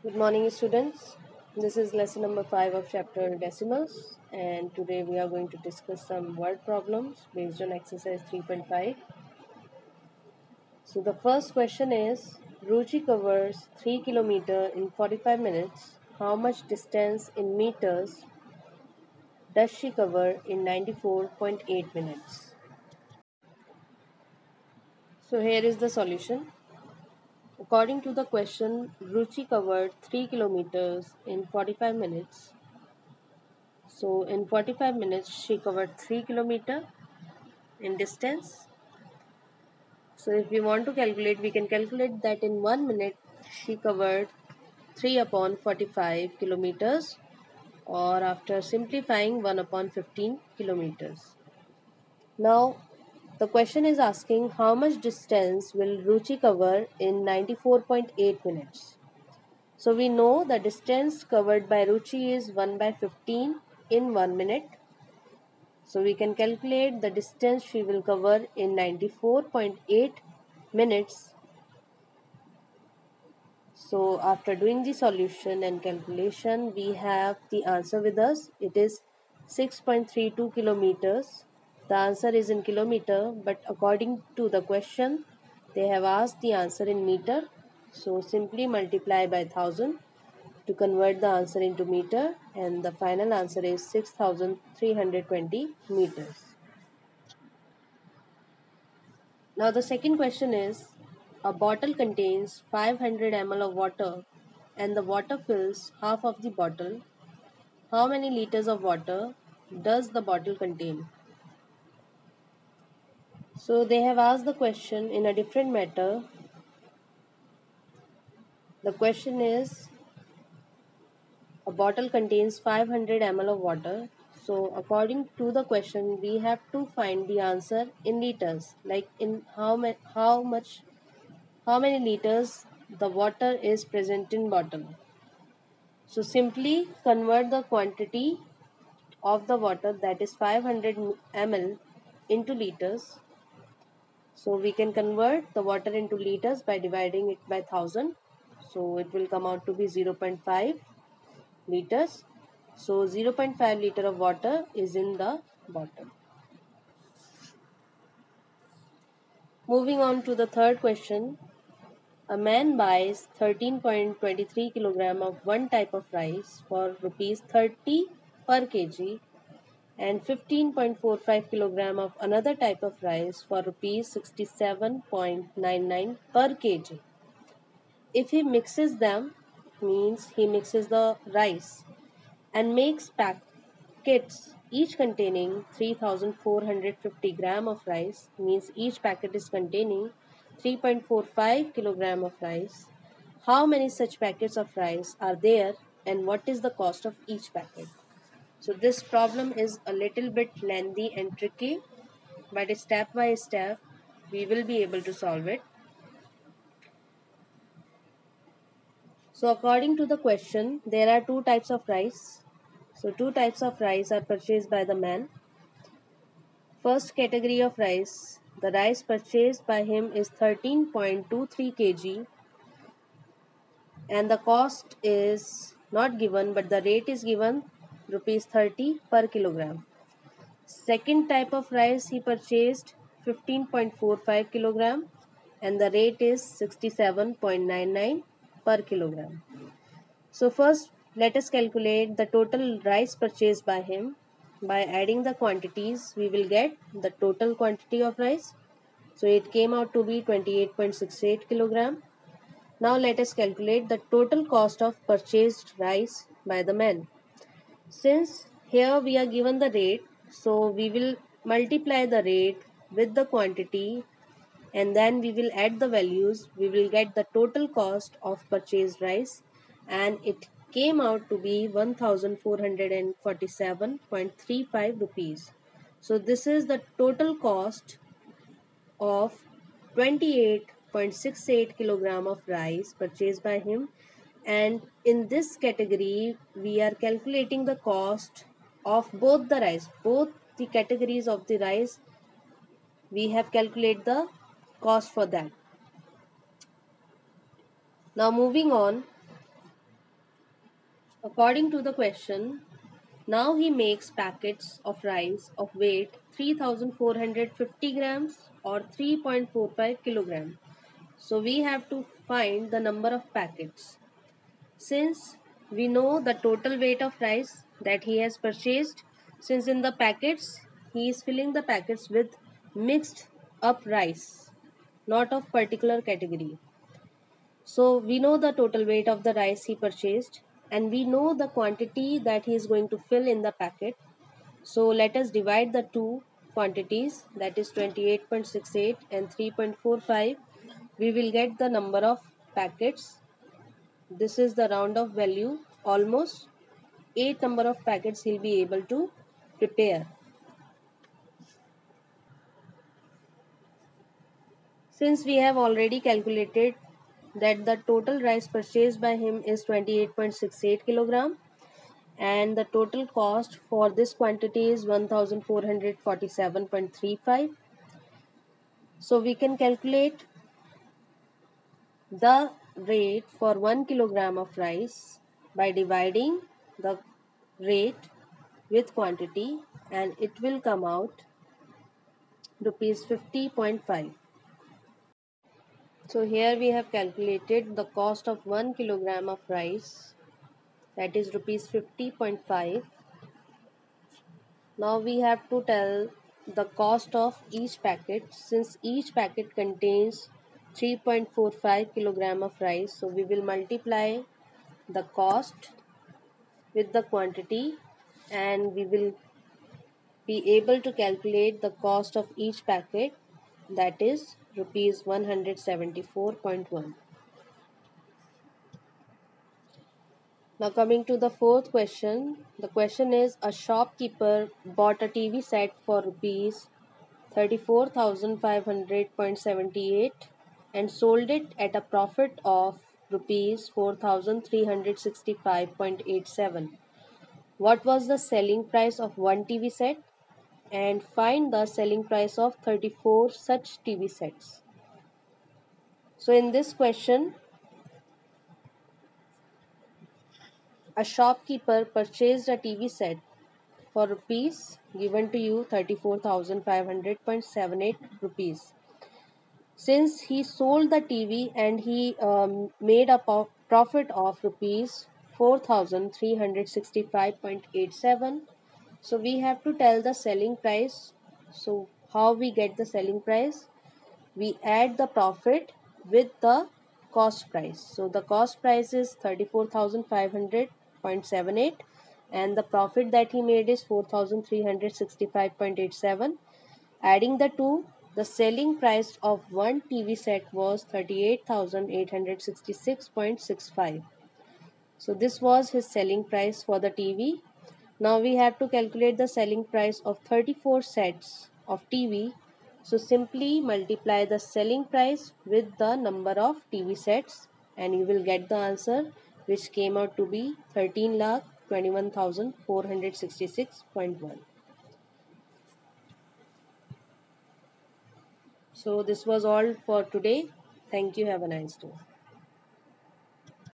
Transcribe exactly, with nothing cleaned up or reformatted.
Good morning, students. This is lesson number five of chapter decimals, and today we are going to discuss some word problems based on exercise three point five. So, the first question is Ruchi covers three kilometers in forty-five minutes. How much distance in meters does she cover in ninety-four point eight minutes? So, here is the solution. According to the question, Ruchi covered three kilometers in forty-five minutes. So in forty-five minutes, she covered three kilometer in distance. So if we want to calculate, we can calculate that in one minute, she covered three upon forty-five kilometers, or after simplifying one upon fifteen kilometers. Now the question is asking how much distance will Ruchi cover in ninety-four point eight minutes. So we know the distance covered by Ruchi is one by fifteen in one minute. So we can calculate the distance she will cover in ninety-four point eight minutes. So after doing the solution and calculation, we have the answer with us. It is six point three two kilometers. The answer is in kilometer, but according to the question, they have asked the answer in meter. So simply multiply by one thousand to convert the answer into meter, and the final answer is six thousand three hundred twenty meters. Now the second question is, a bottle contains five hundred milliliters of water and the water fills half of the bottle. How many liters of water does the bottle contain? So they have asked the question in a different matter. The question is, a bottle contains five hundred milliliters of water. So according to the question, we have to find the answer in liters, like in how, ma- how much how many liters the water is present in bottle. So simply convert the quantity of the water, that is five hundred milliliters, into liters. So we can convert the water into liters by dividing it by one thousand. So it will come out to be zero point five liters. So zero point five liter of water is in the bottle. Moving on to the third question. A man buys thirteen point two three kilogram of one type of rice for rupees thirty per kg and fifteen point four five kilogram of another type of rice for rupees sixty-seven point nine nine per kg. If he mixes them, means he mixes the rice and makes packets each containing three thousand four hundred fifty gram of rice, means each packet is containing three point four five kilogram of rice. How many such packets of rice are there and what is the cost of each packet? So this problem is a little bit lengthy and tricky, but step by step we will be able to solve it. So according to the question, there are two types of rice. So two types of rice are purchased by the man. First category of rice, the rice purchased by him is thirteen point two three kilograms and the cost is not given, but the rate is given rupees thirty per kilogram. Second type of rice he purchased fifteen point four five kilogram and the rate is sixty-seven point nine nine per kilogram. So first let us calculate the total rice purchased by him. By adding the quantities, we will get the total quantity of rice. So it came out to be twenty-eight point six eight kilogram. Now let us calculate the total cost of purchased rice by the man. Since here we are given the rate, so we will multiply the rate with the quantity and then we will add the values. We will get the total cost of purchased rice and it came out to be one thousand four hundred forty-seven point three five rupees. So this is the total cost of twenty-eight point six eight kilogram of rice purchased by him, and in this category we are calculating the cost of both the rice, both the categories of the rice. We have calculated the cost for that. Now moving on, According to the question, now he makes packets of rice of weight three thousand four hundred fifty grams or three point four five kilogram. So we have to find the number of packets. Since we know the total weight of rice that he has purchased, since in the packets he is filling the packets with mixed up rice, not of particular category. So we know the total weight of the rice he purchased and we know the quantity that he is going to fill in the packet. So let us divide the two quantities, that is twenty-eight point six eight and three point four five. We will get the number of packets. This is the round of value, almost eight number of packets he'll be able to prepare. Since we have already calculated that the total rice purchased by him is twenty-eight point six eight kilogram and the total cost for this quantity is one thousand four hundred forty-seven point three five. So we can calculate the rate for one kilogram of rice by dividing the rate with quantity and it will come out rupees fifty point five. So here we have calculated the cost of one kilogram of rice, that is rupees fifty point five. Now we have to tell the cost of each packet. Since each packet contains three point four five kilogram of rice, so we will multiply the cost with the quantity and we will be able to calculate the cost of each packet, that is rupees one hundred seventy-four point one. Now coming to the fourth question, the question is a shopkeeper bought a T V set for rupees thirty-four thousand five hundred point seven eight and sold it at a profit of rupees four thousand three hundred sixty-five point eight seven. What was the selling price of one T V set? And find the selling price of thirty-four such T V sets. So in this question, a shopkeeper purchased a T V set for rupees given to you thirty-four thousand five hundred point seven eight rupees. Since he sold the T V and he um, made a profit of rupees four thousand three hundred sixty-five point eight seven, so we have to tell the selling price. So how we get the selling price? We add the profit with the cost price. So the cost price is thirty-four thousand five hundred point seven eight and the profit that he made is four thousand three hundred sixty-five point eight seven. Adding the two, the selling price of one T V set was thirty-eight thousand eight hundred sixty-six point six five. So this was his selling price for the T V. Now we have to calculate the selling price of thirty-four sets of T V. So simply multiply the selling price with the number of T V sets and you will get the answer, which came out to be thirteen lakh twenty-one thousand four hundred sixty-six point one. So this was all for today. Thank you. Have a nice day.